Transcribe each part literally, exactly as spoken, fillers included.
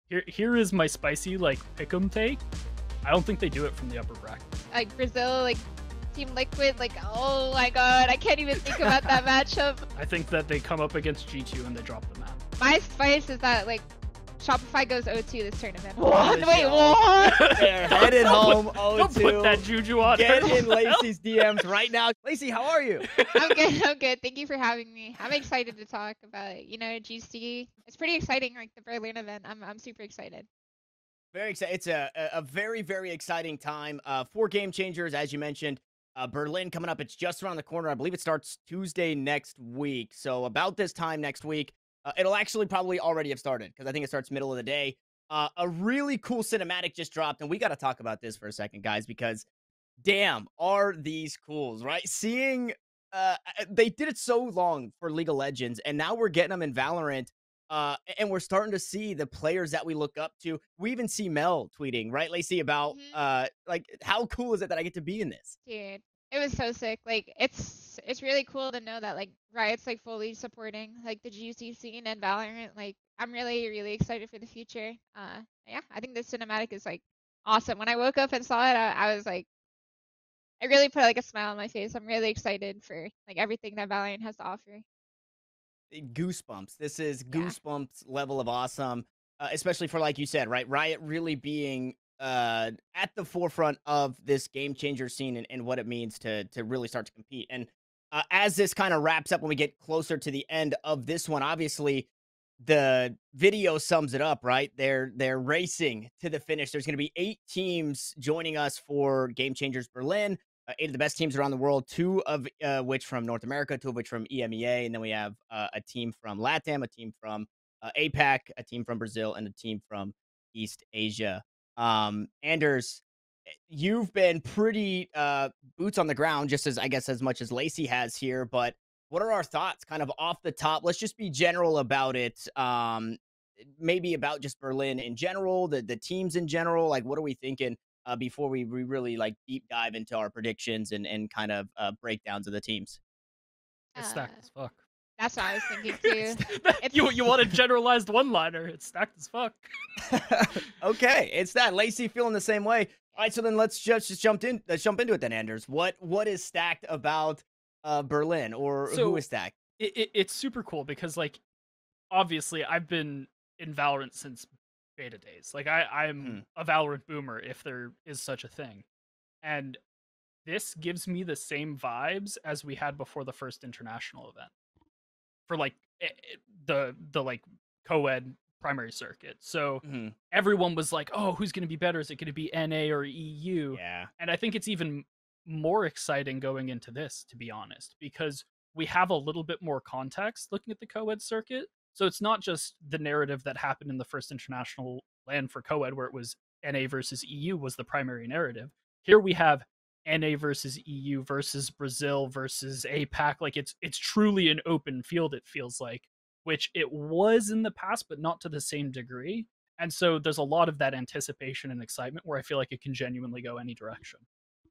Here, here is my spicy like pick'em take. I don't think they do it from the upper bracket. Like Brazil, like Team Liquid, like oh my god, I can't even think about that matchup. I think that they come up against G two and they drop the map. My spice is that like Shopify goes oh two this tournament. What? Wait, what? They're headed home oh Don't two. put that juju on Get her. in Lacey's D Ms right now. Lacey, how are you? I'm good. I'm good. Thank you for having me. I'm excited to talk about you know G C. It's pretty exciting, like the Berlin event. I'm I'm super excited. Very excited. It's a, a very, very exciting time. Uh, four game changers, as you mentioned. Uh, Berlin coming up. It's just around the corner. I believe it starts Tuesday next week. So about this time next week, uh, it'll actually probably already have started because I think it starts middle of the day. Uh, a really cool cinematic just dropped, and we got to talk about this for a second, guys, because damn, are these cools, right? Seeing uh, they did it so long for League of Legends, and now we're getting them in Valorant. Uh, and we're starting to see the players that we look up to. We even see Mel tweeting, right, Lacey, about Mhm. uh, like how cool is it that I get to be in this? Dude, it was so sick. Like it's it's really cool to know that like Riot's like fully supporting like the G C scene and Valorant. Like I'm really really excited for the future. Uh, yeah, I think this cinematic is like awesome. When I woke up and saw it, I, I was like, it really put like a smile on my face. I'm really excited for like everything that Valorant has to offer. Goosebumps. This is Yeah. goosebumps level of awesome, uh, especially for, like you said, right, Riot really being uh, at the forefront of this game changer scene and, and what it means to to really start to compete. And uh, as this kind of wraps up, when we get closer to the end of this one, obviously the video sums it up, right? They're they're racing to the finish. There's going to be eight teams joining us for Game Changers Berlin. Uh, eight of the best teams around the world, two of uh, which from North America, two of which from E M E A, and then we have uh, a team from LATAM, a team from uh, APAC, a team from Brazil, and a team from East Asia. Um, Anders, eh, you've been pretty uh, boots on the ground, just as I guess as much as Lacey has here. But what are our thoughts, kind of off the top? Let's just be general about it. Um, maybe about just Berlin in general, the the teams in general. Like, what are we thinking? Uh, before we, we really like deep dive into our predictions and, and kind of uh, breakdowns of the teams. It's Uh, stacked as fuck. that's what I was thinking too. you you want a generalized one liner? It's stacked as fuck. Okay, it's that. Lacey feeling the same way. All right, so then let's just, just jump in. Let's jump into it then, Anders. What what is stacked about uh, Berlin, or So- who is stacked? It, it, it's super cool because like obviously I've been in Valorant since beta days. Like I I'm Mhm. a Valorant boomer if there is such a thing. And this gives me the same vibes as we had before the first international event. For like eh, eh, the the like co-ed primary circuit. So Mhm. everyone was like, "Oh, who's going to be better? Is it going to be N A or E U?" Yeah. And I think it's even more exciting going into this, to be honest, because we have a little bit more context looking at the co-ed circuit. So it's not just the narrative that happened in the first international land for co-ed, where it was N A versus E U was the primary narrative. Here we have N A versus E U versus Brazil versus APAC. Like it's it's truly an open field, it feels like, which it was in the past, but not to the same degree. And so there's a lot of that anticipation and excitement where I feel like it can genuinely go any direction.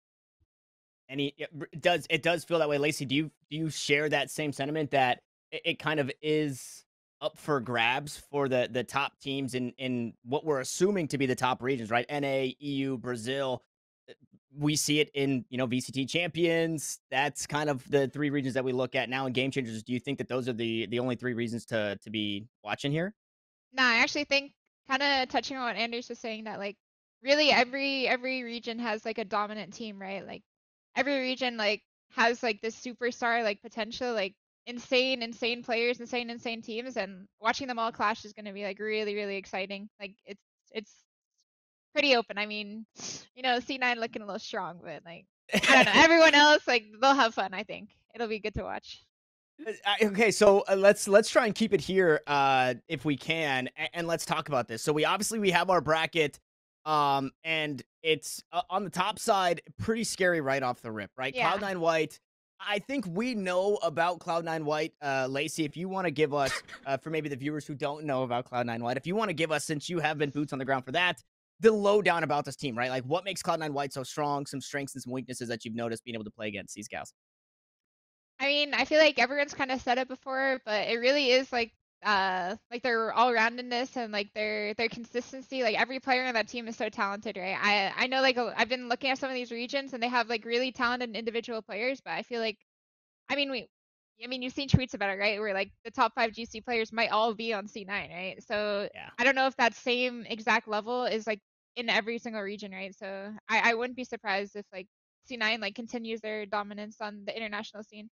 And he it r- does it does feel that way. Lacey, do you do you share that same sentiment that it, it kind of is up for grabs for the the top teams in in what we're assuming to be the top regions, right? N A, E U, Brazil. Uh, We see it in, you know, V C T champions. That's kind of the three regions that we look at now in Game Changers. Do you think that those are the the only three reasons to to be watching here? Nah, I actually think kind of touching on what Anders was saying that like really every every region has like a dominant team, right? Like every region like has like this superstar like potential, like insane insane players, insane insane teams, and watching them all clash is going to be like really really exciting. Like it's it's pretty open. I mean, you know, C nine looking a little strong, but like I don't know. Everyone else like they'll have fun, I think. It'll be good to watch. Uh, I- okay, so uh, let's let's try and keep it here, uh, if we can, and, and let's talk about this. So we obviously we have our bracket, um, and it's uh, on the top side, pretty scary right off the rip, right? Yeah. Cloud Nine White. I think we know about Cloud Nine White, uh, Lacey. If you want to give us, uh, for maybe the viewers who don't know about Cloud Nine White, if you want to give us, since you have been boots on the ground for that, the lowdown about this team, right? Like what makes Cloud Nine White so strong? Some strengths and some weaknesses that you've noticed being able to play against these gals. I mean, I feel like everyone's kind of said it before, but it really is like uh like their all roundedness and like their their consistency. Like every player on that team is so talented, right? I I know like a- I've been looking at some of these regions and they have like really talented individual players, but I feel like I mean we I mean you've seen tweets about it, right? Where like the top five G C players might all be on C nine, right? So Yeah. I don't know if that same exact level is like in every single region, right? So I I wouldn't be surprised if like C nine like continues their dominance on the international scene.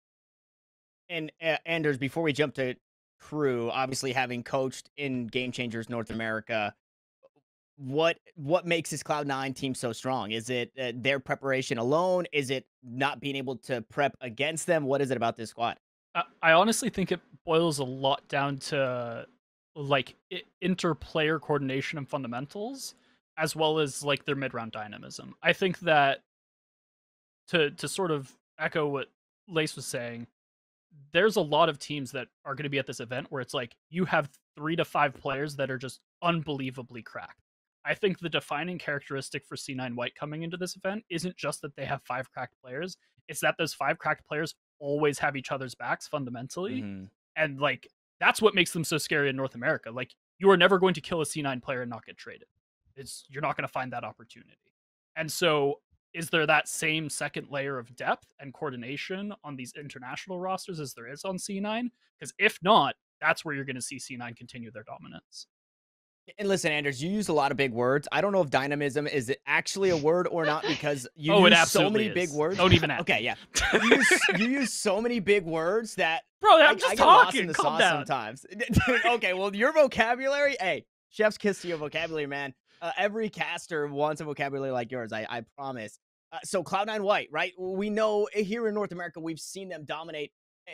And uh, Anders, before we jump to Crew, obviously having coached in Game Changers North America, what what makes this Cloud nine team so strong? Is it uh, their preparation alone? Is it not being able to prep against them? What is it about this squad? I, I honestly think it boils a lot down to like I- interplayer coordination and fundamentals, as well as like their mid-round dynamism. I think that to to sort of echo what Lace was saying, there's a lot of teams that are going to be at this event where it's like you have three to five players that are just unbelievably cracked. I think the defining characteristic for C nine White coming into this event isn't just that they have five cracked players, it's that those five cracked players always have each other's backs fundamentally. Mm-hmm. And like that's what makes them so scary in North America. Like you are never going to kill a C nine player and not get traded. It's you're not going to find that opportunity. And so is there that same second layer of depth and coordination on these international rosters as there is on C nine? Because if not, that's where you're going to see C nine continue their dominance. And listen, Anders, you use a lot of big words. I don't know if dynamism is actually a word or not because you oh, use so many is. big words. Don't even ask. Okay, yeah. You use, you use so many big words that bro, I'm I, just I get lost in talking. the Calm sauce down. sometimes. Okay, well, your vocabulary, hey, chef's kiss to your vocabulary, man. Uh, every caster wants a vocabulary like yours. I, I promise. Uh, so Cloud nine White, right? We know here in North America, we've seen them dominate.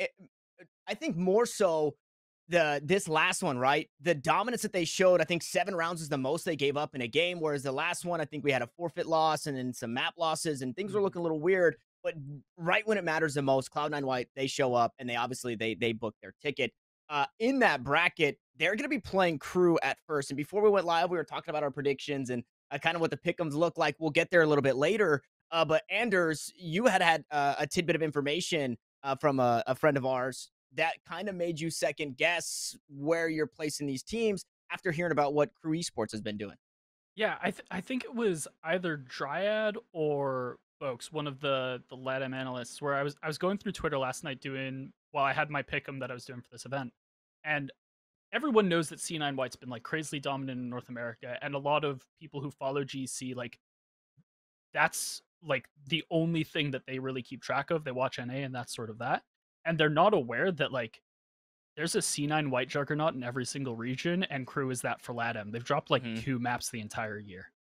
I think more so the this last one, right? The dominance that they showed, I think seven rounds is the most they gave up in a game, whereas the last one, I think we had a forfeit loss and then some map losses, and things were looking a little weird. But right when it matters the most, Cloud nine White, they show up and they obviously they they book their ticket. Uh, in that bracket, they're going to be playing Crew at first. And before we went live, we were talking about our predictions and uh, kind of what the pick'ems look like. We'll get there a little bit later. Uh, but Anders, you had had uh, a tidbit of information uh, from a, a friend of ours that kind of made you second guess where you're placing these teams after hearing about what Crew Esports has been doing. Yeah, I th- I think it was either Dryad or Folks, one of the the LATAM analysts, where I was I was going through Twitter last night doing while I had my pick'em that I was doing for this event, and everyone knows that C nine White's been like crazily dominant in North America, and a lot of people who follow G C like that's like the only thing that they really keep track of. They watch N A and that's sort of that. And they're not aware that like there's a C nine White juggernaut in every single region, and Crew is that for LATAM. They've dropped like Mhm. two maps the entire year.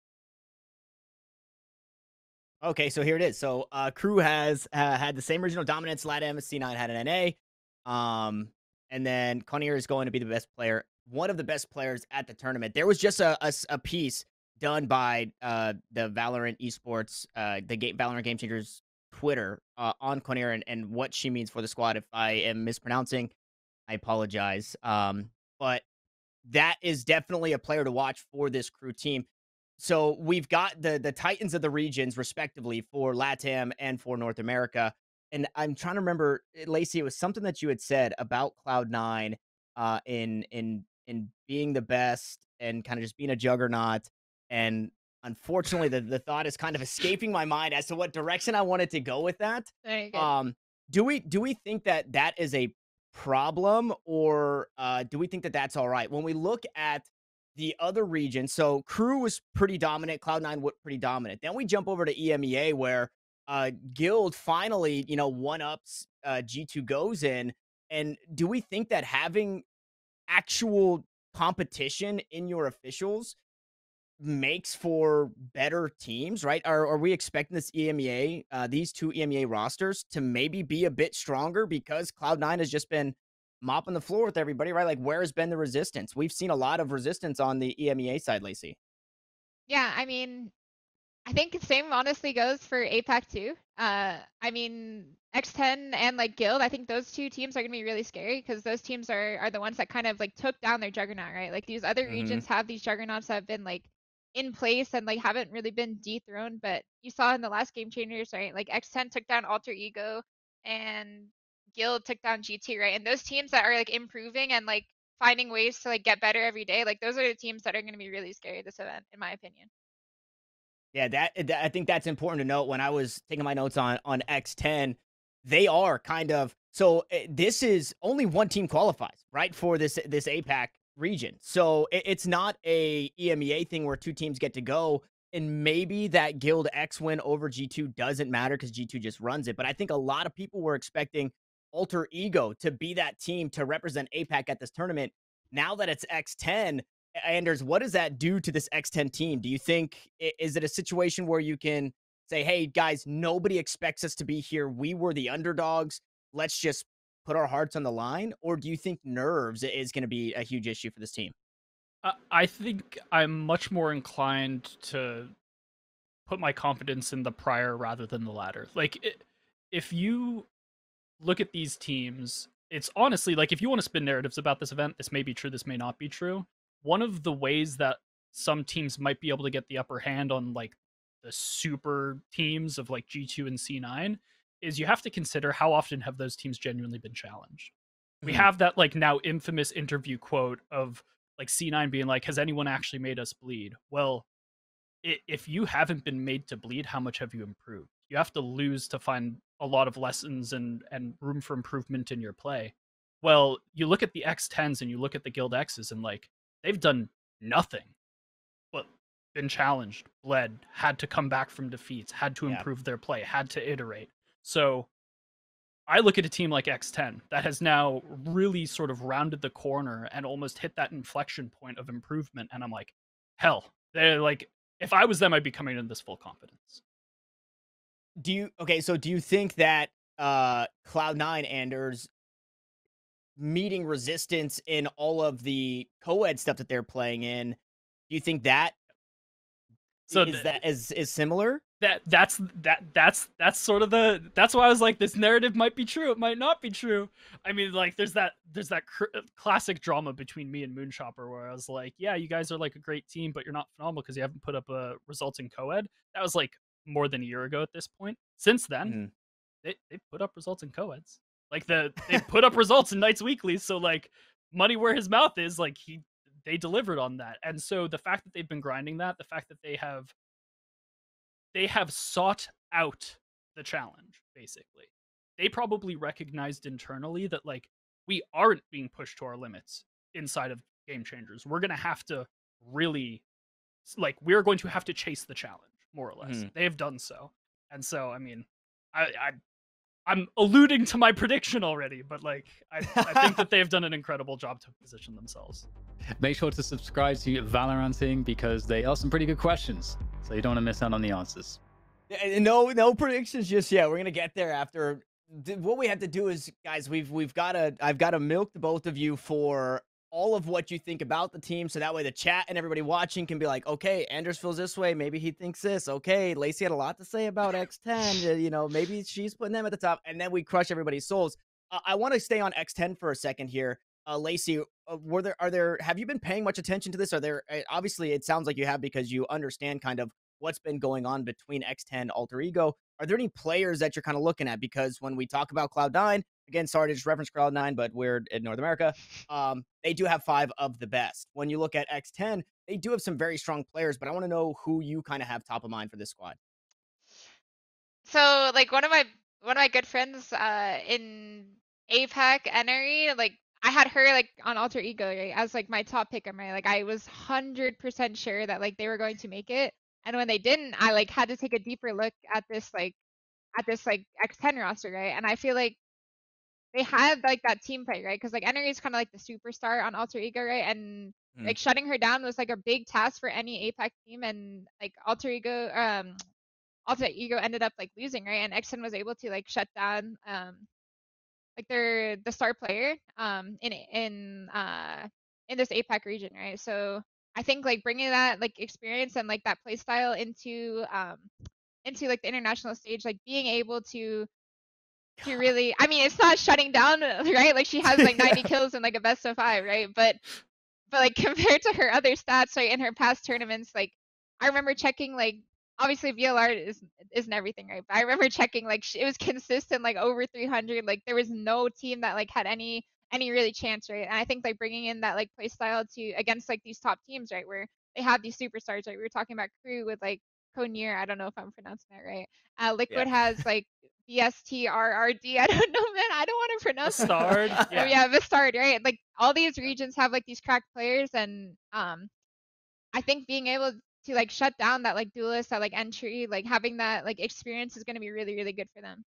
Okay, so here it is. So uh, Crew has uh, had the same regional dominance LATAM as C nine had an N A. Um, and then Connier is going to be the best player, one of the best players at the tournament. There was just a, a, a piece done by uh, the Valorant Esports, uh, the game, Valorant Game Changers Twitter uh, on Connier and, and what she means for the squad. If I am mispronouncing, I apologize. Um, but that is definitely a player to watch for this Crew team. So we've got the the Titans of the regions, respectively, for LATAM and for North America. And I'm trying to remember, eh, Lacey, it was something that you had said about Cloud nine uh, in in in being the best and kind of just being a juggernaut. And unfortunately, the, the thought is kind of escaping my mind as to what direction I wanted to go with that. Very good. Um, do we do we think that that is a problem, or uh, do we think that that's all right? When we look at the other region, so Crew was pretty dominant, Cloud nine was pretty dominant. Then we jump over to E M E A where uh, Guild finally, you know, one ups uh, G two goes in. And do we think that having actual competition in your officials makes for better teams, right? Are, are we expecting this E M E A, uh, these two E M E A rosters to maybe be a bit stronger because Cloud nine has just been mopping the floor with everybody, right? Like, where has been the resistance? We've seen a lot of resistance on the E M E A side, Lacey. Yeah, I mean, I think the same honestly goes for APAC too. Uh, I mean, X ten and like Guild, I think those two teams are gonna be really scary because those teams are are the ones that kind of like took down their juggernaut, right? Like these other Mhm. regions have these juggernauts that have been like in place and like haven't really been dethroned, but you saw in the last Game Changers, right? Like X ten took down Alter Ego and Guild took down G T, right? And those teams that are like improving and like finding ways to like get better every day, like those are the teams that are going to be really scary this event, in my opinion. Yeah, that, that I think that's important to note. When I was taking my notes on on X ten, they are kind of so uh, this is only one team qualifies, right, for this this APAC region. So it, it's not a E M E A thing where two teams get to go. And maybe that Guild X win over G two doesn't matter because G two just runs it. But I think a lot of people were expecting Alter Ego to be that team to represent APAC at this tournament. Now that it's X ten, Anders, what does that do to this X ten team? Do you think, is it a situation where you can say, hey, guys, nobody expects us to be here. We were the underdogs. Let's just put our hearts on the line? Or do you think nerves is going to be a huge issue for this team? I think I'm much more inclined to put my confidence in the prior rather than the latter. Like, it, if you look at these teams, it's honestly, like, if you want to spin narratives about this event, this may be true, this may not be true. One of the ways that some teams might be able to get the upper hand on, like, the super teams of, like, G two and C nine is you have to consider how often have those teams genuinely been challenged. Mm-hmm. We have that, like, now infamous interview quote of, like, C nine being like, has anyone actually made us bleed? Well, if you haven't been made to bleed, how much have you improved? You have to lose to find a lot of lessons and, and room for improvement in your play. Well, you look at the X tens and you look at the Guild X's and, like, they've done nothing but been challenged, bled, had to come back from defeats, had to improve yeah. their play, had to iterate. So I look at a team like X ten that has now really sort of rounded the corner and almost hit that inflection point of improvement. And I'm like, hell, they're like, if I was them, I'd be coming in this full confidence. Do you, okay, so do you think that uh, Cloud nine, Anders, meeting resistance in all of the co-ed stuff that they're playing in, do you think that so is th- that is is similar? That that's that that's that's sort of the that's why I was like, this narrative might be true, it might not be true. I mean, like, there's that there's that cr- classic drama between me and Moonchopper where I was like, yeah, you guys are like a great team, but you're not phenomenal because you haven't put up a results in co-ed. That was like more than a year ago at this point. Since then, mm-hmm. they they put up results in co-eds. Like the they put up results in Knights Weekly. So, like, money where his mouth is, like, he they delivered on that. And so the fact that they've been grinding that, the fact that they have they have sought out the challenge, basically. They probably recognized internally that, like, we aren't being pushed to our limits inside of Game Changers. We're going to have to really, like, we're going to have to chase the challenge, more or less. Mm. They have done so. And so, I mean, I, I, I'm alluding to my prediction already, but, like, I, I think that they've done an incredible job to position themselves. Make sure to subscribe to Valoranting because they ask some pretty good questions, so you don't want to miss out on the answers. No, no predictions just yet. We're gonna get there after. What we have to do is, guys, we've we've got to. I've got to milk the both of you for all of what you think about the team, so that way the chat and everybody watching can be like, okay, Anders feels this way, maybe he thinks this. Okay, Lacey had a lot to say about X ten. You know, maybe she's putting them at the top, and then we crush everybody's souls. Uh, I want to stay on X ten for a second here. Uh, Lacey, uh, were there, are there, have you been paying much attention to this? Are there, uh, obviously it sounds like you have because you understand kind of what's been going on between X ten Alter Ego. Are there any players that you're kind of looking at? Because when we talk about Cloud nine, again, sorry to just reference Cloud nine, but we're in North America, um, they do have five of the best. When you look at X ten, they do have some very strong players, but I want to know who you kind of have top of mind for this squad. So, like, one of my, one of my good friends uh, in APAC, Enery, like, I had her, like, on Alter Ego, right, as, like, my top picker, right? Like, I was one hundred percent sure that, like, they were going to make it. And when they didn't, I, like, had to take a deeper look at this, like, at this, like, X ten roster, right? And I feel like they had, like, that team fight, right? Because, like, Enery is kind of, like, the superstar on Alter Ego, right? And, mm. like, shutting her down was, like, a big task for any APAC team. And, like, Alter Ego, um, Alter Ego ended up, like, losing, right? And X ten was able to, like, shut down, um, like, they're the star player um in in uh in this APAC region, right? So I think, like, bringing that, like, experience and, like, that play style into um into like the international stage, like, being able to to really, I mean, it's not shutting down, right? Like, she has like ninety kills in like a best of five, right? But but like, compared to her other stats, right, in her past tournaments, like, I remember checking, like, obviously V L R is isn't everything, right? But I remember checking, like, it was consistent, like, over three hundred. Like, there was no team that, like, had any any really chance, right? And I think like bringing in that like play style to against like these top teams, right, where they have these superstars, right? We were talking about Crew with like Konir. I don't know if I'm pronouncing that right. Uh, Liquid Yeah. has like B S T R R D. I don't know, man. I don't want to pronounce it. Bastard. Oh Yeah. yeah, Vistard, right? Like all these regions have like these cracked players, and um, I think being able to like shut down that like duelist, that like entry, like having that like experience is going to be really, really good for them.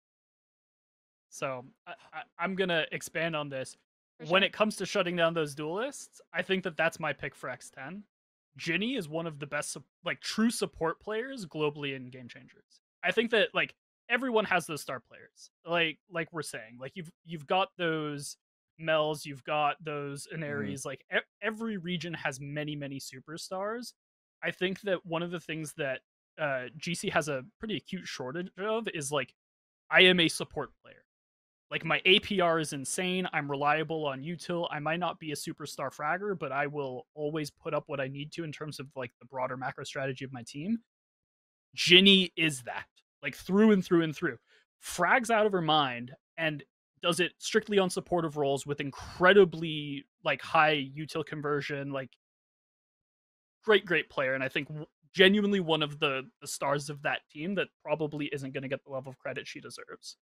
So I, I, I'm gonna expand on this. For When sure. it comes to shutting down those duelists, I think that that's my pick for X ten. Ginny is one of the best, sup- like, true support players globally in Game Changers. I think that like everyone has those star players. Like like we're saying, like you've you've got those Mels, you've got those Inaris. Like e- every region has many many superstars. I think that one of the things that uh, G C has a pretty acute shortage of is like I am a support player. Like my A P R is insane. I'm reliable on util. I might not be a superstar fragger, but I will always put up what I need to in terms of like the broader macro strategy of my team. Ginny is that, like through and through and through. Frags out of her mind and does it strictly on supportive roles with incredibly like high util conversion. Like great, great player, and I think w- genuinely one of the, the stars of that team that probably isn't going to get the level of credit she deserves.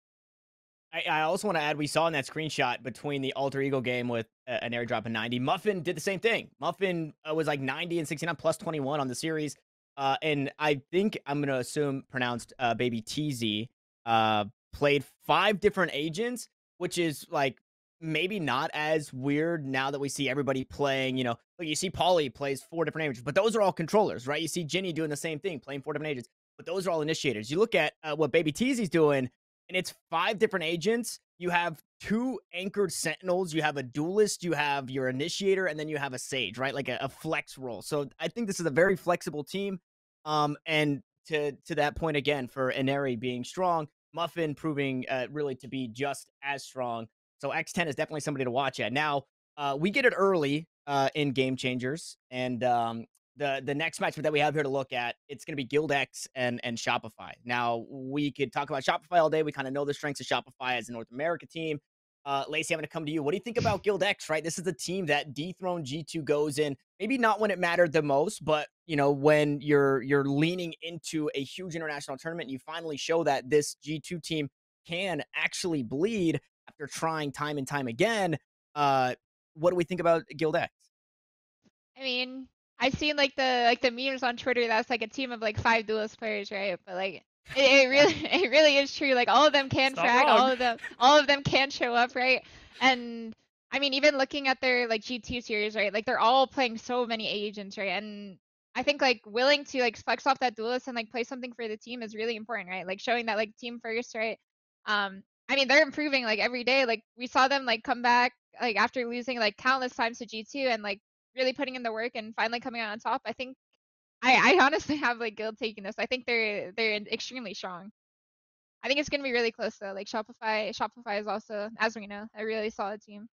I, I also want to add, we saw in that screenshot between the Alter Ego game with uh, an airdrop of ninety, Muffin did the same thing. Muffin uh, was like ninety and sixty-nine plus twenty-one on the series. Uh, and I think I'm going to assume pronounced uh, Baby T Z uh, played five different agents, which is like maybe not as weird now that we see everybody playing, you know, like you see Pauly plays four different agents, but those are all controllers, right? You see Ginny doing the same thing, playing four different agents, but those are all initiators. You look at uh, what Baby T Z's doing, and it's five different agents. You have two anchored sentinels, you have a duelist, you have your initiator, and then you have a sage, right? Like a, a flex role. So I think this is a very flexible team. Um, and to to that point again, for Inari being strong, Muffin proving uh, really to be just as strong. So X ten is definitely somebody to watch at. Now, uh, we get it early uh, in Game Changers, and um, the the next matchup that we have here to look at, it's going to be GuildX and and Shopify. Now, we could talk about Shopify all day. We kind of know the strengths of Shopify as a North America team. Uh, Lacey, I'm going to come to you. What do you think about GuildX, right? This is the team that dethroned G two goes in. Maybe not when it mattered the most, but, you know, when you're you're leaning into a huge international tournament, you finally show that this G two team can actually bleed after trying time and time again. Uh, what do we think about GuildX? I mean, I've seen like the like the memes on Twitter. That's like a team of like five duelist players, right? But like it, it really it really is true. Like all of them can It's not frag, wrong. all of them all of them can show up, right? And I mean, even looking at their like G two series, right? Like they're all playing so many agents, right? And I think like willing to like flex off that duelist and like play something for the team is really important, right? Like showing that like team first, right? Um, I mean, they're improving like every day. Like we saw them like come back like after losing like countless times to G two and like really putting in the work and finally coming out on top. I think I, I honestly have like Guild taking this. I think they're they're extremely strong. I think it's gonna be really close though. Like Shopify, Shopify is also, as we know, a really solid team.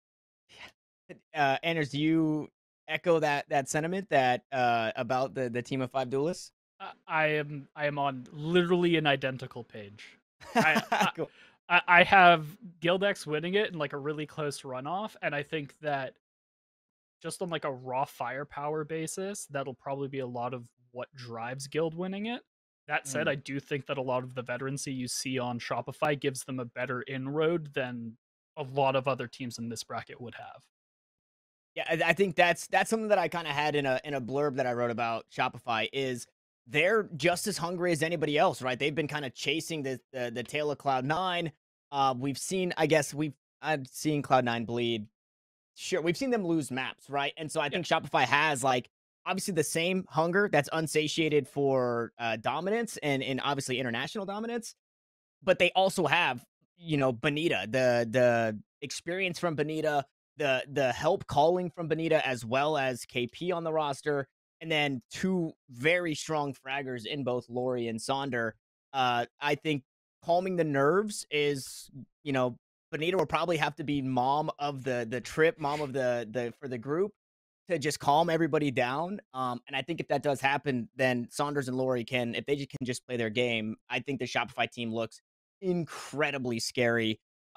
Uh, Anders, do you echo that that sentiment that uh, about the the team of five duelists? I, I am I am on literally an identical page. I, I, Cool. I I have GuildX winning it in like a really close runoff, and I think that just on like a raw firepower basis, that'll probably be a lot of what drives Guild winning it. That said, Mm. I do think that a lot of the veterancy you see on Shopify gives them a better inroad than a lot of other teams in this bracket would have. Yeah, I, I think that's that's something that I kind of had in a in a blurb that I wrote about Shopify is they're just as hungry as anybody else, right? They've been kind of chasing the, the the tail of Cloud Nine. Uh, we've seen, I guess we've I've seen Cloud Nine bleed. Sure, we've seen them lose maps, right? And so I think Shopify has like obviously the same hunger that's unsatiated for uh, dominance and and obviously international dominance, but they also have, you know, Benita, the the experience from Benita, the the help calling from Benita, as well as K P on the roster, and then two very strong fraggers in both Lori and Sonder. Uh, I think calming the nerves is, you know, Benita will probably have to be mom of the the trip, mom of the the for the group to just calm everybody down. Um, and I think if that does happen, then Saunders and Lori can, if they just can just play their game, I think the Shopify team looks incredibly scary.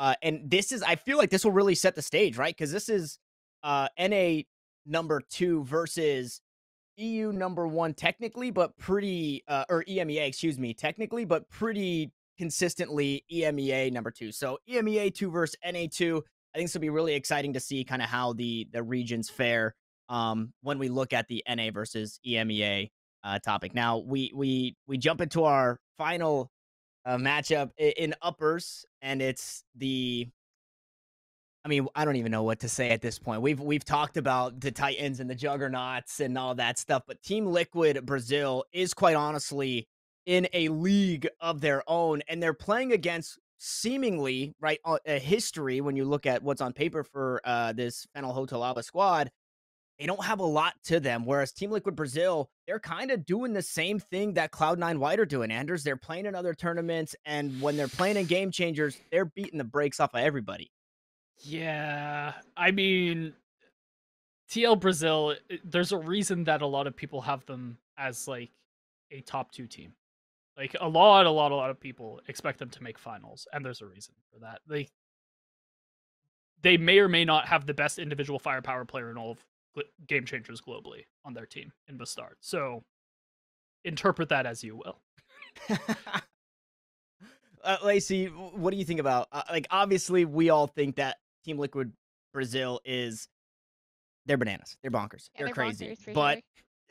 Uh, and this is, I feel like this will really set the stage, right? Because this is uh, N A number two versus E U number one technically, but pretty, uh, or E M E A, excuse me, technically, but pretty consistently E M E A number two. So E M E A two versus N A two. I think this will be really exciting to see kind of how the the regions fare um, when we look at the N A versus E M E A uh, topic. Now we we we jump into our final uh, matchup in, in uppers, and it's the. I mean, I don't even know what to say at this point. We've we've talked about the Titans and the Juggernauts and all that stuff, but Team Liquid Brazil is quite honestly in a league of their own, and they're playing against seemingly right a history when you look at what's on paper for uh, this Fennel Hotelaba squad. They don't have a lot to them, whereas Team Liquid Brazil, they're kind of doing the same thing that Cloud nine White are doing, Anders. They're playing in other tournaments, and when they're playing in Game Changers, they're beating the brakes off of everybody. Yeah, I mean, T L Brazil, there's a reason that a lot of people have them as like a top two team. Like a lot, a lot, a lot of people expect them to make finals, and there's a reason for that. They they may or may not have the best individual firepower player in all of Game Changers globally on their team in Bastard. So interpret that as you will. uh, Lacey, what do you think about uh, like obviously we all think that Team Liquid Brazil is they're bananas. They're bonkers. Yeah, they're, they're crazy. bonkers, But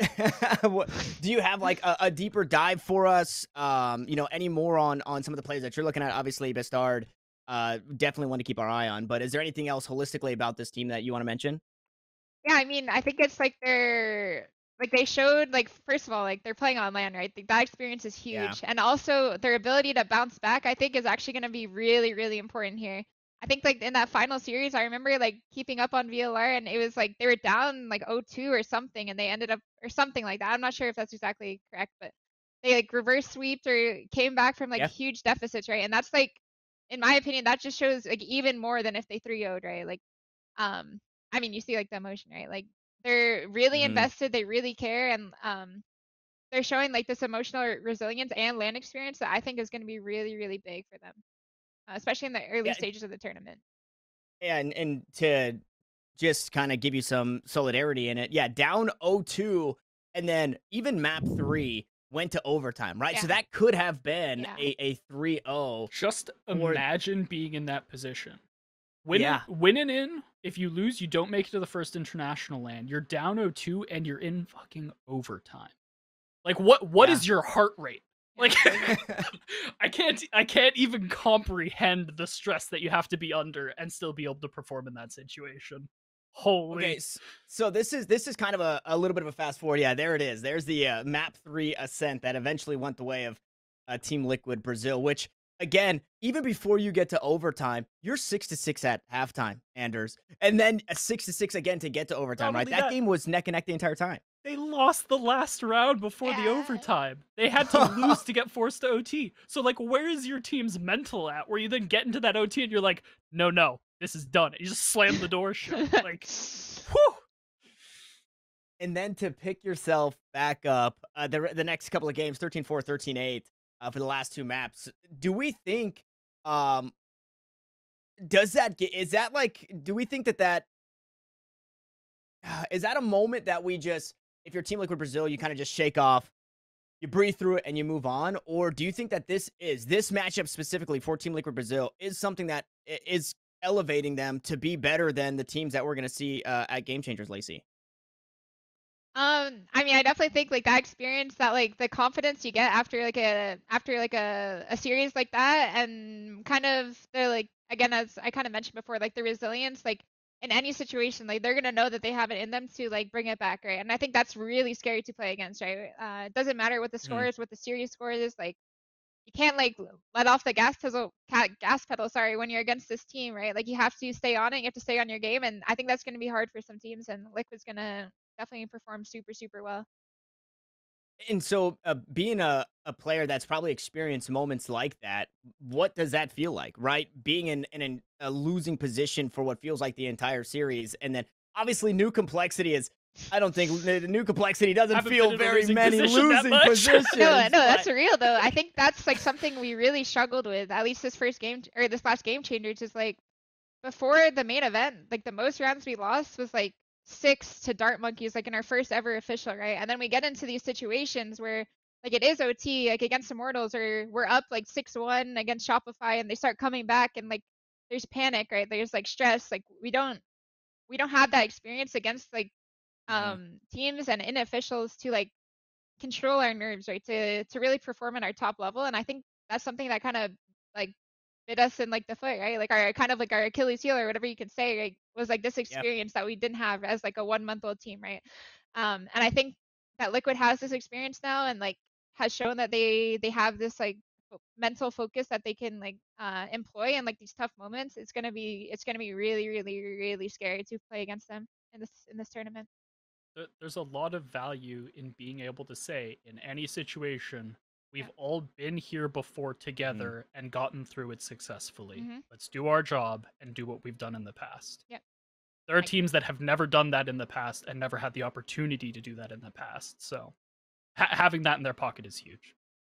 what, do you have like a, a deeper dive for us? Um, you know, any more on on some of the players that you're looking at? Obviously, Bastard, uh, definitely want to keep our eye on. But is there anything else holistically about this team that you want to mention? Yeah, I mean, I think it's like they're like they showed like first of all like they're playing on land, right? Like, that experience is huge, Yeah. and also their ability to bounce back, I think, is actually going to be really, really important here. I think like in that final series, I remember like keeping up on V L R, and it was like they were down like oh two or something, and they ended up or something like that. I'm not sure if that's exactly correct, but they like reverse sweeped or came back from like Yeah. huge deficits, right? And that's like, in my opinion, that just shows like even more than if they three oh'd, right? Like, um, I mean, you see like the emotion, right? Like they're really Mhm. invested, they really care, and um, they're showing like this emotional resilience and land experience that I think is going to be really, really big for them, uh, especially in the early Yeah. stages of the tournament. Yeah, and, and to just kind of give you some solidarity in it, yeah, down oh two, and then even map three went to overtime, right? So Yeah. that could have been Yeah. a, a three oh. Just Or- imagine being in that position. Winning, Yeah. winning in, if you lose, you don't make it to the first international land. You're down oh two and you're in fucking overtime. Like what what Yeah. is your heart rate? Like I can't I can't even comprehend the stress that you have to be under and still be able to perform in that situation. Holy. Okay, s- so this is this is kind of a, a little bit of a fast forward. Yeah, there it is. There's the uh, map three ascent that eventually went the way of uh, Team Liquid Brazil, which again, even before you get to overtime, you're six to six at halftime, Anders, and then a six to six again to get to overtime. Not Right, only that that- game was neck and neck the entire time. They lost the last round before the Yeah. overtime. They had to lose to get forced to O T. So, like, where is your team's mental at? Where you then get into that O T and you're like, no, no, this is done. You just slam the door shut. Like, whew. And then to pick yourself back up, uh, the the next couple of games, thirteen four, thirteen eight, uh, for the last two maps. Do we think, um, does that get, is that like, do we think that that, is that a moment that we just, if you're Team Liquid Brazil, you kind of just shake off, you breathe through it and you move on? Or do you think that this is, this matchup specifically for Team Liquid Brazil is something that i- is elevating them to be better than the teams that we're going to see uh, at Game Changers, Lacey? Um, I mean, I definitely think like that experience, that like the confidence you get after like a after like a, a series like that, and kind of the like again, as I kind of mentioned before, like the resilience, like in any situation, like they're gonna know that they have it in them to like bring it back, right? And I think that's really scary to play against, right? Uh, it doesn't matter what the score is, what the series score is, like you can't like let off the gas pedal, ca- gas pedal, sorry, when you're against this team, right? Like you have to stay on it, you have to stay on your game, and I think that's gonna be hard for some teams, and Liquid's gonna definitely perform super, super well. And so, uh, being a, a player that's probably experienced moments like that, what does that feel like, right? Being in, in an, a losing position for what feels like the entire series. And then, obviously, new complexity is I don't think the, the new complexity doesn't Haven't feel been in a very losing many position that losing much. positions. No, no, that's but- real though. I think that's like something we really struggled with. At least this first game or this last game changers is like before the main event, like the most rounds we lost was like six to Dart Monkeys, like in our first ever official, right? And then we get into these situations where like it is O T, like against Immortals, or we're up like six one against Shopify, and they start coming back, and like there's panic, right? There's like stress. Like we don't we don't have that experience against like Mhm. um teams and in officials to like control our nerves, right? To to really perform at our top level. And I think that's something that kind of like bit us in like the foot, right? Like our kind of like our Achilles heel or whatever you could say, like was like this experience that we didn't have as like a one month old team, right? Um, and I think that Liquid has this experience now and like has shown that they they have this like fo- mental focus that they can like uh employ in like these tough moments. It's gonna be it's gonna be really really really scary to play against them in this in this tournament. There- There's a lot of value in being able to say, in any situation, we've Yeah. all been here before together and gotten through it successfully. Mhm. Let's do our job and do what we've done in the past. Yep. There are Like- teams that have never done that in the past and never had the opportunity to do that in the past. So ha- having that in their pocket is huge.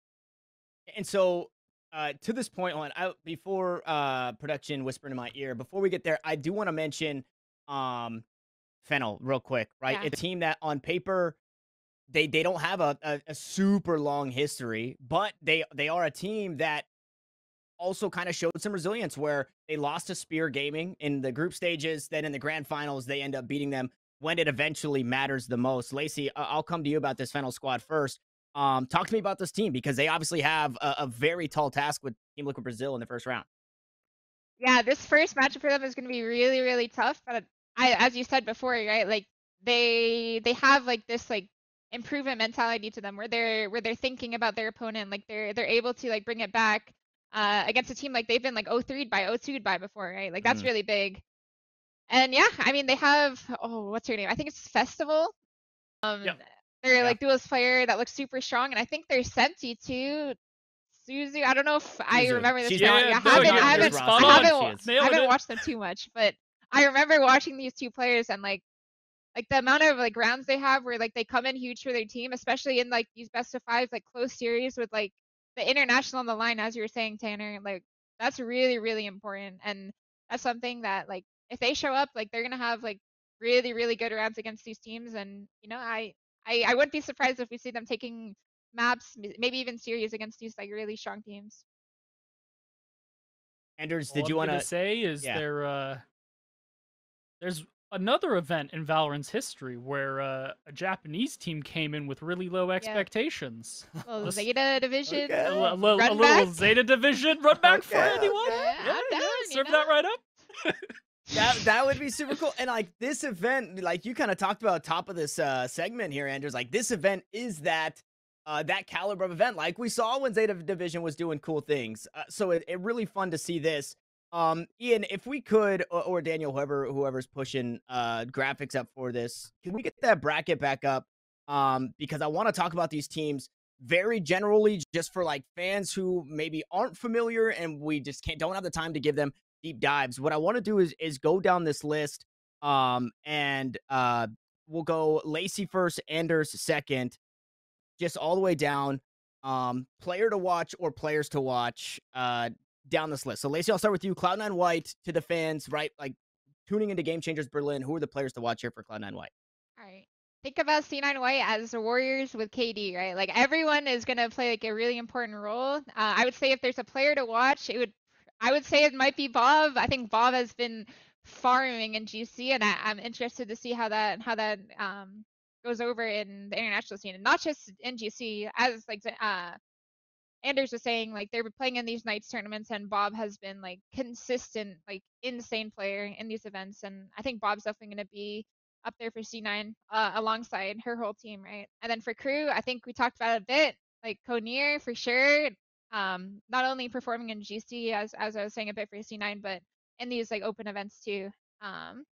And so, uh, to this point, on I, before uh, production whispering in my ear, before we get there, I do want to mention um, Fennel real quick, right? Yeah. It's a team that on paper they they don't have a, a, a super long history, but they they are a team that also kind of showed some resilience where they lost to Spear Gaming in the group stages, then in the grand finals they end up beating them when it eventually matters the most. Lacey, I- I'll come to you about this Fennel squad first. Um, talk to me about this team because they obviously have a, a very tall task with Team Liquid Brazil in the first round. Yeah, this first matchup for them is going to be really, really tough. But I, as you said before, right? Like they they have like this like improvement mentality to them, where they're where they're thinking about their opponent, like they're they're able to like bring it back uh, against a team like they've been like oh three'd by, oh two'd by before, right? Like that's Mm. really big. And yeah, I mean they have oh what's her name? I think it's Festival. Um, Yep. they're Yeah. like duelist player that looks super strong, and I think they're Senti too. Suzu, I don't know if I Suzu. remember this. She's right. not- I no, haven't, you're- I you're haven't, spot I on. haven't, She wa- is. I Nailed haven't it. watched them too much, but I remember watching these two players and like, like the amount of like rounds they have where like they come in huge for their team, especially in like these best of five like close series with like the international on the line, as you were saying, Tanner. Like that's really really important, and that's something that like if they show up, like they're gonna have like really really good rounds against these teams, and you know I I, I wouldn't be surprised if we see them taking maps, m- maybe even series against these like really strong teams. Anders, All did you I'm want gonna to? say is yeah. there uh there's another event in Valorant's history where uh, a Japanese team came in with really low expectations. Little Let's- Zeta division. Okay. a, li- a uh, li- a run little back. Zeta division run back for Okay, anyone. okay. Yeah, I'm yeah, down, you serve know? that right up. That that would be super cool. And like this event, like you kind of talked about top of this uh segment here, Anders. Like this event is that uh that caliber of event, like we saw when Zeta Division was doing cool things. Uh, so it, it really fun to see this. Um, Ian, if we could, or, or Daniel, whoever whoever's pushing uh graphics up for this, can we get that bracket back up? Um, because I want to talk about these teams very generally, just for like fans who maybe aren't familiar and we just can't don't have the time to give them deep dives. What I want to do is is go down this list, um, and uh, we'll go Lacey first, Anders second, just all the way down. Um, player to watch or players to watch, uh, down this list. So Lacey, I'll start with you. Cloud nine White to the fans, right? Like tuning into Game Changers Berlin. Who are the players to watch here for Cloud nine White? All right. Think about C nine White as the Warriors with K D, right? Like everyone is gonna play like a really important role. Uh, I would say if there's a player to watch, it would. I would say it might be Bob. I think Bob has been farming in G C, and I, I'm interested to see how that how that um goes over in the international scene, and not just in G C. As like uh Anders was saying, like they're playing in these Knights tournaments, and Bob has been like consistent, like insane player in these events, and I think Bob's definitely going to be up there for C nine uh, alongside her whole team, right? And then for crew, I think we talked about it a bit, like Konir for sure. Um, not only performing in G C as as I was saying a bit for C nine, but in these like open events too. Um,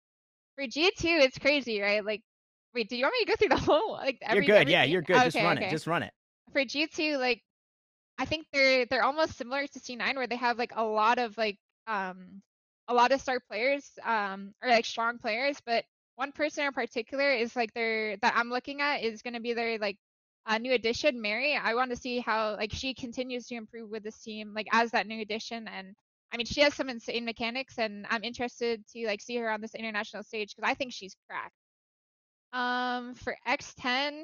for G two, it's crazy, right? Like, wait, do you want me to go through the whole like every? You're good. Yeah, everything? you're good. Just Okay, run okay. it. Just run it. For G two, like I think they're they're almost similar to C nine, where they have like a lot of like um a lot of star players um or like strong players, but one person in particular is like their that I'm looking at is going to be their like a uh, new addition, Mary. I want to see how like she continues to improve with this team, like as that new addition. And I mean, she has some insane mechanics, and I'm interested to like see her on this international stage because I think she's cracked. Um, for X ten,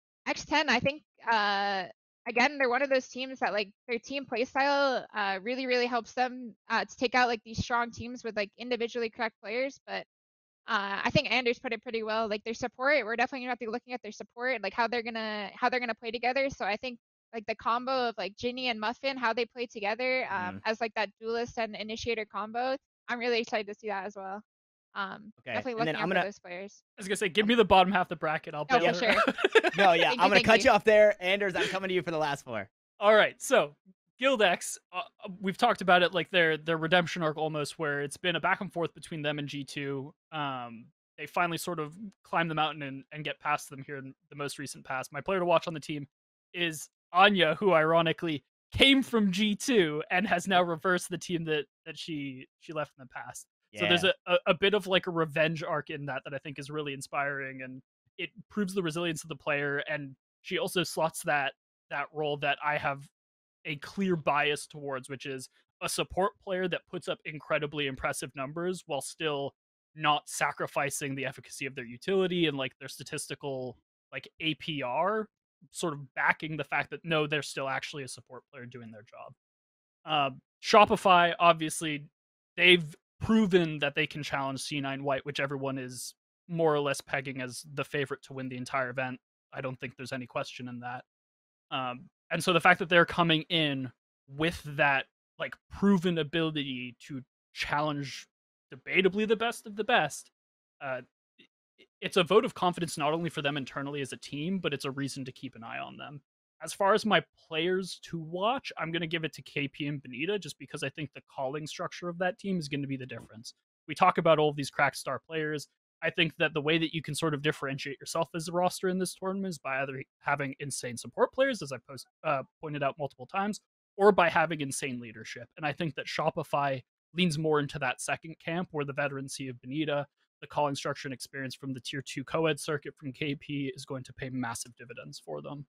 X ten, I think uh again they're one of those teams that like their team playstyle uh really really helps them uh to take out like these strong teams with like individually correct players. But uh I think Anders put it pretty well. Like their support, we're definitely gonna have to be looking at their support, like how they're gonna how they're gonna play together. So I think like the combo of like Ginny and Muffin, how they play together um Mhm. as like that duelist and initiator combo, I'm really excited to see that as well. Um, Okay, definitely and then looking I'm out gonna- for those players. I was gonna say, give me the bottom half of the bracket. I'll Oh, bail for her sure. out. No, yeah, Thank I'm you, gonna thank cut you. you off there, Anders. I'm coming to you for the last four. All right, so Guildex, uh, we've talked about it, like their their redemption arc almost, where it's been a back and forth between them and G two. Um, they finally sort of climb the mountain and, and get past them here in the most recent past. My player to watch on the team is Anya, who ironically came from G two and has now reversed the team that that she she left in the past. So there's a, a, a bit of like a revenge arc in that that I think is really inspiring, and it proves the resilience of the player. And she also slots that that role that I have a clear bias towards, which is a support player that puts up incredibly impressive numbers while still not sacrificing the efficacy of their utility and like their statistical like A P R, sort of backing the fact that no, they're still actually a support player doing their job. Uh, Shopify, obviously, they've proven that they can challenge C nine White, which everyone is more or less pegging as the favorite to win the entire event. I don't think there's any question in that. Um, and so the fact that they're coming in with that like proven ability to challenge debatably the best of the best, uh, it's a vote of confidence not only for them internally as a team, but it's a reason to keep an eye on them. As far as my players to watch, I'm going to give it to K P and Benita just because I think the calling structure of that team is going to be the difference. We talk about all of these crack star players. I think that the way that you can sort of differentiate yourself as a roster in this tournament is by either having insane support players, as I post, uh, pointed out multiple times, or by having insane leadership. And I think that Shopify leans more into that second camp, where the veterancy of Benita, the calling structure and experience from the tier two co-ed circuit from K P is going to pay massive dividends for them.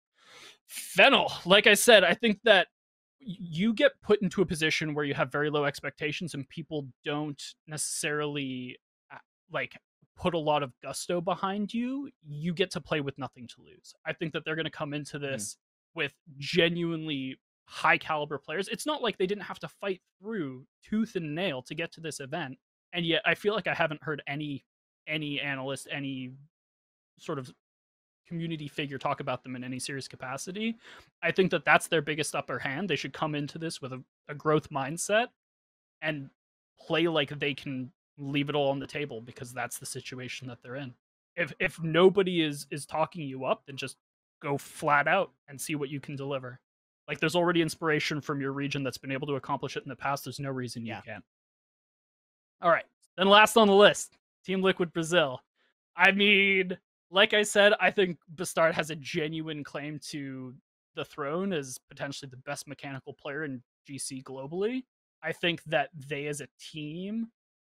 Fennel, like I said, I think that you get put into a position where you have very low expectations and people don't necessarily like put a lot of gusto behind you. You get to play with nothing to lose. I think that they're going to come into this mm. with genuinely high caliber players. It's not like they didn't have to fight through tooth and nail to get to this event. And yet I feel like I haven't heard any any analyst, any sort of community figure talk about them in any serious capacity. I think that that's their biggest upper hand. They should come into this with a, a growth mindset and play like they can leave it all on the table, because that's the situation that they're in. If if nobody is is talking you up, then just go flat out and see what you can deliver. Like there's already inspiration from your region that's been able to accomplish it in the past. There's no reason you yeah. can't. All right. Then last on the list, Team Liquid Brazil. I mean, like I said, I think Bastard has a genuine claim to the throne as potentially the best mechanical player in G C globally. I think that they as a team,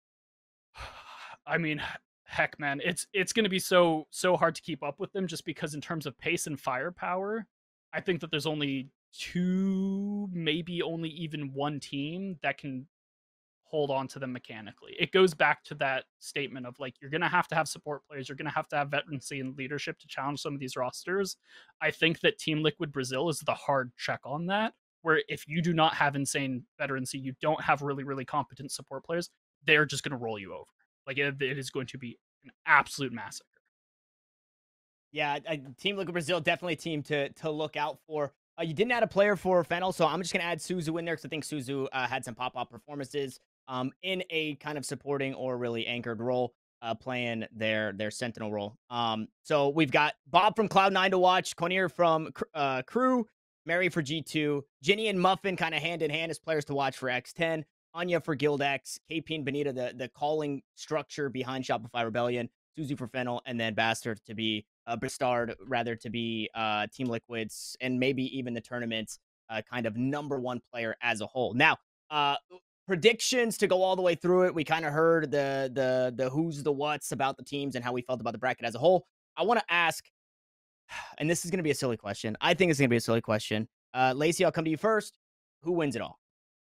I mean, heck, man, it's it's going to be so so hard to keep up with them, just because in terms of pace and firepower, I think that there's only two, maybe only even one team that can hold on to them mechanically. It goes back to that statement of like, you're going to have to have support players. You're going to have to have veterancy and leadership to challenge some of these rosters. I think that Team Liquid Brazil is the hard check on that, where if you do not have insane veterancy, you don't have really, really competent support players, they're just going to roll you over. Like it, it is going to be an absolute massacre. Yeah, I, Team Liquid Brazil, definitely a team to, to look out for. Uh, you didn't add a player for Fennel, so I'm just going to add Suzu in there because I think Suzu uh, had some pop-up performances um, in a kind of supporting or really anchored role, uh, playing their their Sentinel role. Um, so we've got Bob from Cloud nine to watch, Konir from uh, Crew, Mary for G two, Ginny and Muffin kind of hand-in-hand as players to watch for X ten, Anya for Guildex, K P and Benita, the, the calling structure behind Shopify Rebellion, Suzu for Fennel, and then Bastard to be uh, Bastard, rather to be uh, Team Liquid's and maybe even the tournament's uh, kind of number one player as a whole. Now, uh, predictions to go all the way through it. We kind of heard the the the who's the what's about the teams and how we felt about the bracket as a whole. I want to ask, and this is going to be a silly question. I think it's going to be a silly question. Uh, Lacey, I'll come to you first. Who wins it all?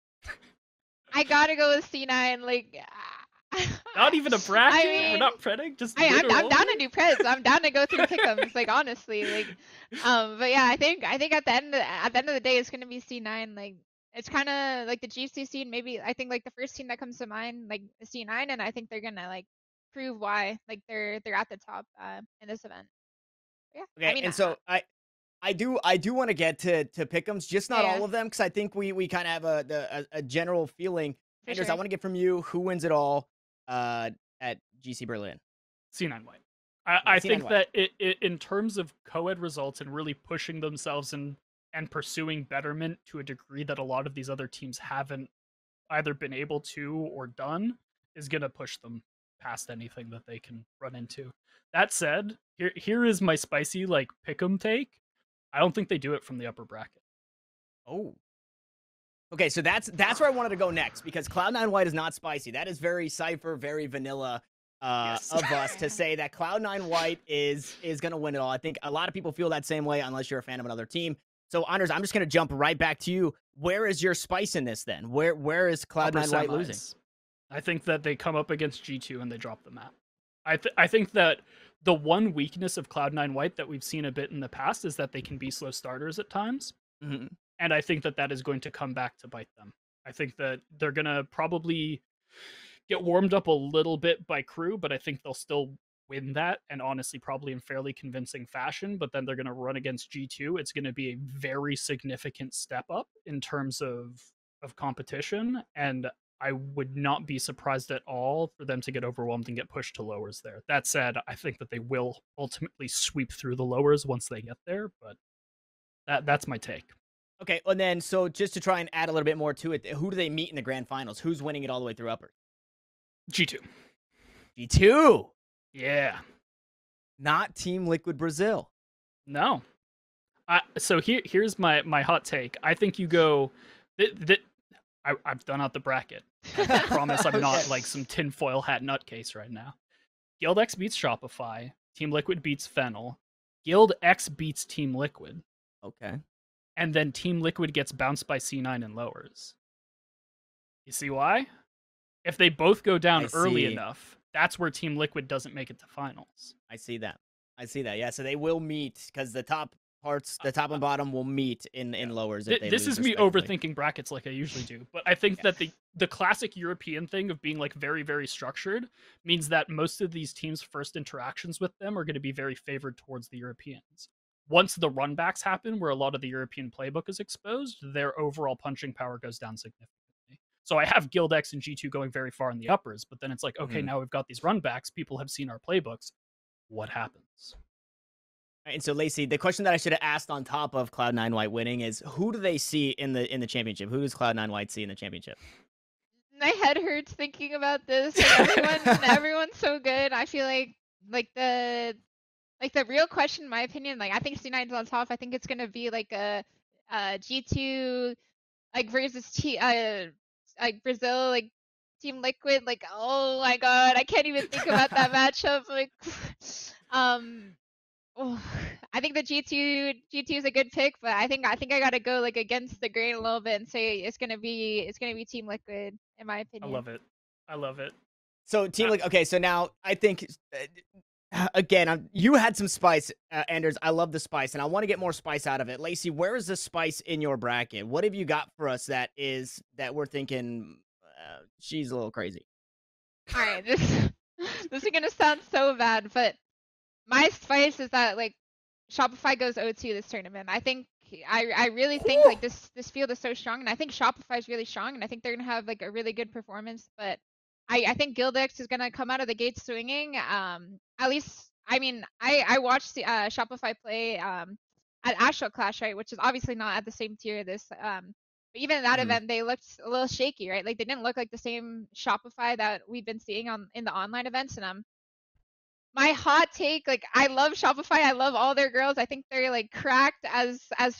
I gotta go with C nine. Like, Not even a bracket. I mean, We're not pretting. Just I, I'm, I'm literal? down to do preds. I'm down to go through pick'ems. Like, honestly, like, um, but yeah, I think I think at the end of, at the end of the day, it's gonna be C nine. Like, it's kind of like the G C scene. Maybe I think like the first team that comes to mind, like C nine, and I think they're gonna like prove why like they're they're at the top uh, in this event. Yeah. Okay, I mean, and so I, I do, I do want to get to to pick'ems, just not Yeah. all of them, because I think we we kind of have a, the, a a general feeling. For Anders, sure. I want to get from you who wins it all, uh, at G C Berlin. C nine White. I, I C nine think White. that it, it, in terms of co-ed results and really pushing themselves and and pursuing betterment to a degree that a lot of these other teams haven't either been able to or done, is going to push them past anything that they can run into. That said, here here is my spicy like pick'em take. I don't think they do it from the upper bracket. Oh. Okay, so that's that's where I wanted to go next, because Cloud nine White is not spicy. That is very Cypher, very vanilla uh, Yes. of us to say that Cloud nine White is is going to win it all. I think a lot of people feel that same way unless you're a fan of another team. So, Anders, I'm just going to jump right back to you. Where is your spice in this then? Where Where is Cloud nine Upper White semis. losing? I think that they come up against G two and they drop the map. I th- I think that the one weakness of Cloud nine White that we've seen a bit in the past is that they can be slow starters at times. Mhm. And I think that that is going to come back to bite them. I think that they're going to probably get warmed up a little bit by crew, but I think they'll still win that, and honestly probably in fairly convincing fashion. But then they're going to run against G two. It's going to be a very significant step up in terms of of competition, and I would not be surprised at all for them to get overwhelmed and get pushed to lowers there. That said, I think that they will ultimately sweep through the lowers once they get there, but that that's my take. Okay, and then so just to try and add a little bit more to it, who do they meet in the grand finals? Who's winning it all the way through upper? G two. G two. Yeah. Not Team Liquid Brazil. No. I, so here here's my my hot take. I think you go th- th- I, I've done out the bracket. I promise I'm not Okay. like some tinfoil hat nutcase right now. Guild X beats Shopify. Team Liquid beats Fennel. Guild X beats Team Liquid. Okay. And then Team Liquid gets bounced by C nine and lowers. You see why? If they both go down I early see. enough, that's where Team Liquid doesn't make it to finals. I see that. I see that. Yeah, so they will meet because the top parts, the top and bottom will meet in in lowers. If Th- they this lose is me respectively. overthinking brackets like I usually do, but I think Yeah. that the the classic European thing of being like very very structured means that most of these teams' first interactions with them are going to be very favored towards the Europeans. Once the runbacks happen, where a lot of the European playbook is exposed, their overall punching power goes down significantly. So I have Guild X and G two going very far in the uppers, but then it's like, okay, Mhm. now we've got these runbacks. People have seen our playbooks. What happens? And so, Lacey, the question that I should have asked on top of Cloud nine White winning is, who do they see in the in the championship? Who does Cloud nine White see in the championship? my head hurts thinking about this. Like, everyone, everyone's so good. I feel like like the like the real question, in my opinion, like I think C nine's on top. I think it's gonna be like a, a G two like versus T uh like Brazil like Team Liquid. Like, oh my god, I can't even think about that matchup. Like, um. Oh, I think the G two G two is a good pick, but I think I think I gotta go like against the grain a little bit and say it's gonna be it's gonna be Team Liquid in my I opinion. love it. I love it. So, Team Uh, Liquid. Okay, so now I think uh, again, I'm, you had some spice, uh, Anders. I love the spice, and I want to get more spice out of it. Lacey, where is the spice in your bracket? What have you got for us that is that we're thinking uh, she's a little crazy? All right, this this is gonna sound so bad, but my spice is that like Shopify goes O two this tournament. I think I I really think like this this field is so strong, and I think Shopify is really strong, and I think they're gonna have like a really good performance. But I I think Guildex is gonna come out of the gate swinging. Um, at least I mean I I watched the, uh, Shopify play um at Astral Clash, right, which is obviously not at the same tier as this. Um, but even in that Mhm. event, they looked a little shaky, right? Like they didn't look like the same Shopify that we've been seeing on in the online events, and um. My hot take, like I love Shopify, I love all their girls. I think they're like cracked as as frick,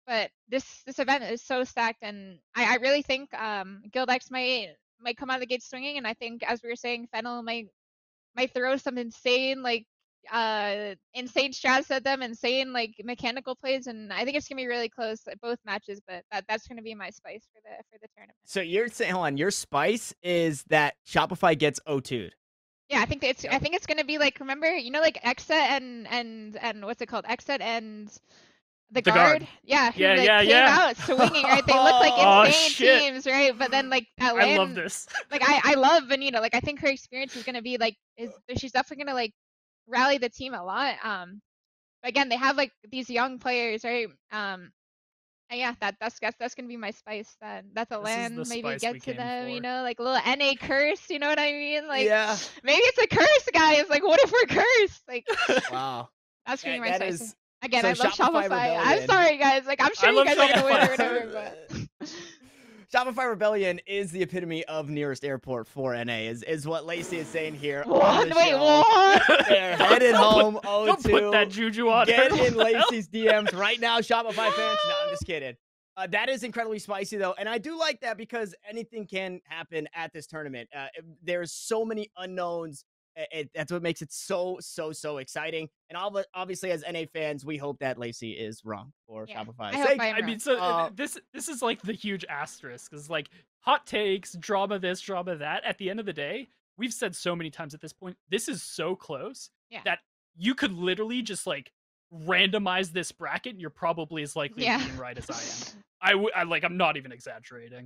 but this this event is so stacked, and I, I really think um Guildex might might come out of the gate swinging, and I think, as we were saying, Fennel might might throw some insane like uh insane strats at them, insane like mechanical plays, and I think it's gonna be really close at both matches. But that that's gonna be my spice for the for the tournament. So you're saying, hold on, your spice is that Shopify gets O two'd. Yeah, I think it's I think it's gonna be like, remember, you know, like Exet and and and what's it called, Exet and the, The guard? guard. Yeah, who Yeah, like yeah, came yeah. out swinging, right? They look like Oh, insane shit. teams, right? But then like at I love LAN, this. like I I love Vanita. Like I think her experience is gonna be like is she's definitely gonna like rally the team a lot. Um, but again, they have like these young players, right? Um, and yeah, that that's that's that's gonna be my spice. That that the This is LAN the maybe spice get we to came them, you for. know, like a little N A curse. You know what I mean? Like Yeah. maybe it's a curse, guys. Like what if we're cursed? Like Wow. that's gonna be That- my that spice. is- Again, so I love Shopify Shopify. I'm Rebellion. sorry, guys. Like I'm sure I you love guys are gonna win or Shopify. whatever, but. Shopify Rebellion is the epitome of nearest airport for N A, is, is what Lacey is saying here. on What? the Wait, show. what? They're headed Don't put- home oh two. Don't put that juju on Get her. in Lacey's D Ms right now, Shopify fans. No, I'm just kidding. Uh, that is incredibly spicy, though. And I do like that because anything can happen at this tournament. Uh, there's so many unknowns. It, it, that's what makes it so, so, so exciting. And ob- obviously, as N A fans, we hope that Lacey is wrong for Yeah, Shopify's I hope sake. I am I wrong. mean, so uh, Uh, this this is like the huge asterisk, because like hot takes, drama this, drama that. At the end of the day, we've said so many times at this point, this is so close Yeah. that you could literally just like randomize this bracket, and you're probably as likely Yeah. to being right as I am. I, w- I like I'm not even exaggerating.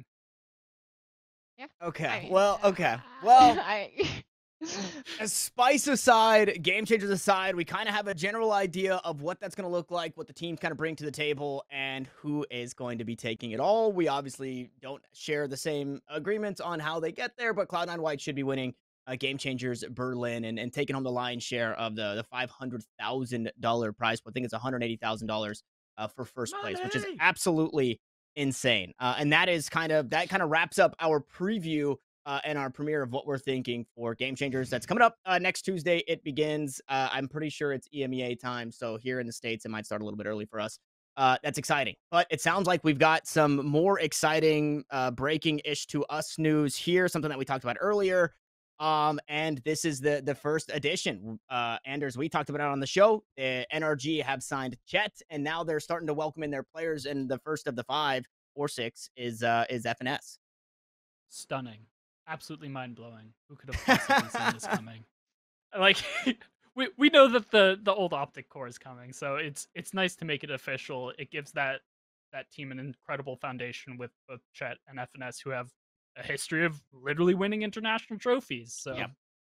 Okay. I mean, well, uh, okay. Well, I. as spice aside, game changers aside, we kind of have a general idea of what that's going to look like, what the teams kind of bring to the table, and who is going to be taking it all. We obviously don't share the same agreements on how they get there, but Cloud nine White should be winning uh, Game Changers Berlin and, and taking home the lion's share of the, the five hundred thousand dollars prize. I think it's one hundred eighty thousand dollars uh, for first place, which is Money! absolutely insane. Uh, and that is kind of, that kind of wraps up our preview Uh, and our premiere of what we're thinking for Game Changers. That's coming up uh, next Tuesday. It begins. Uh, I'm pretty sure it's E M E A time. So here in the States, it might start a little bit early for us. Uh, that's exciting. But it sounds like we've got some more exciting uh, breaking-ish to us news here, something that we talked about earlier. Um, and this is the the first edition. Uh, Anders, we talked about it on the show. Uh, N R G have signed Chet, and now they're starting to welcome in their players. And the first of the five or six is uh, is F N S. Stunning. Absolutely mind-blowing. Who could have possibly seen this coming? Like, we we know that the the old Optic core is coming, so it's it's nice to make it official. It gives that that team an incredible foundation with both Chet and F N S, who have a history of literally winning international trophies. So Yep.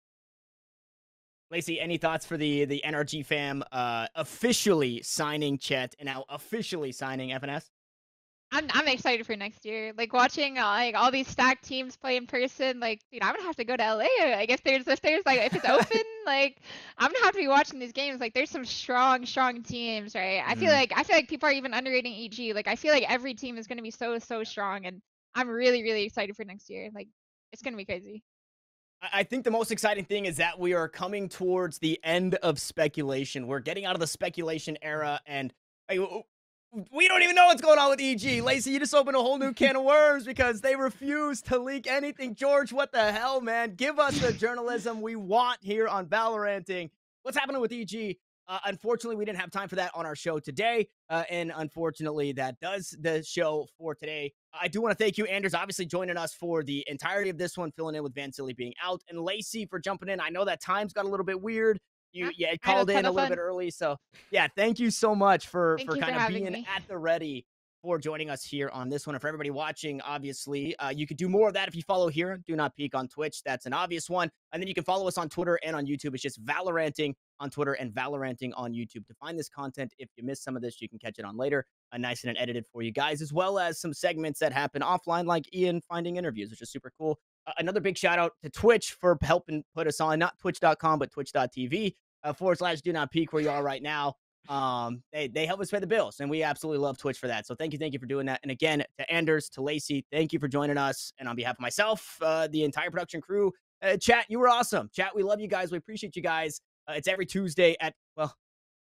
Lacey, any thoughts for the the N R G fam uh, officially signing Chet and now officially signing F N S? I'm I'm excited for next year. Like watching uh, like all these stacked teams play in person. Like, dude, I'm gonna have to go to L A. Like if there's if there's like if it's open, like I'm gonna have to be watching these games. Like there's some strong strong teams, right? I feel Mhm. like I feel like people are even underrating E G. Like I feel like every team is gonna be so so strong, and I'm really really excited for next year. Like it's gonna be crazy. I I think the most exciting thing is that we are coming towards the end of speculation. We're getting out of the speculation era, and like, w- we don't even know what's going on with E G. Lacey, you just opened a whole new can of worms because they refuse to leak anything. George, what the hell, man? Give us the journalism we want here on Valoranting. What's happening with E G? Uh, unfortunately, we didn't have time for that on our show today, uh, and unfortunately, that does the show for today. I do want to thank you, Anders, obviously joining us for the entirety of this one, filling in with Van Silly being out, and Lacey for jumping in. I know that times got a little bit weird. You, Huh? yeah, I had a called in ton a of little fun. bit early, so yeah, thank you so much for Thank for you for kind of having being me. at the ready for joining us here on this one. And for everybody watching, obviously, uh, you could do more of that if you follow here. Do Not Peek on Twitch. That's an obvious one. And then you can follow us on Twitter and on YouTube. It's just Valoranting on Twitter and Valoranting on YouTube. To find this content, if you missed some of this, you can catch it on later, uh, nice and edited for you guys, as well as some segments that happen offline, like Ian finding interviews, which is super cool. Uh, another big shout out to Twitch for helping put us on, not twitch dot com, but twitch dot t v uh, forward slash Do Not Peek, where you are right now. Um, they, they help us pay the bills, and we absolutely love Twitch for that. So thank you, thank you for doing that. And again, to Anders, to Lacey, thank you for joining us. And on behalf of myself, uh, the entire production crew, uh, chat, you were awesome. Chat, we love you guys. We appreciate you guys. Uh, it's every Tuesday at, well,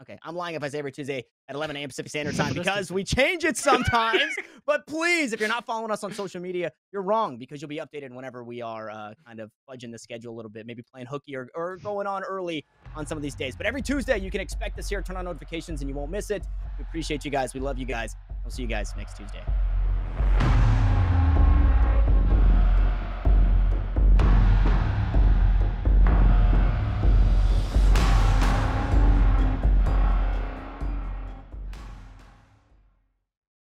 Okay, I'm lying if I say every Tuesday at eleven a m Pacific Standard Time because we change it sometimes. But please, if you're not following us on social media, you're wrong because you'll be updated whenever we are uh, kind of fudging the schedule a little bit, maybe playing hooky or, or going on early on some of these days. But every Tuesday, you can expect us here. Turn on notifications and you won't miss it. We appreciate you guys. We love you guys. We'll see you guys next Tuesday.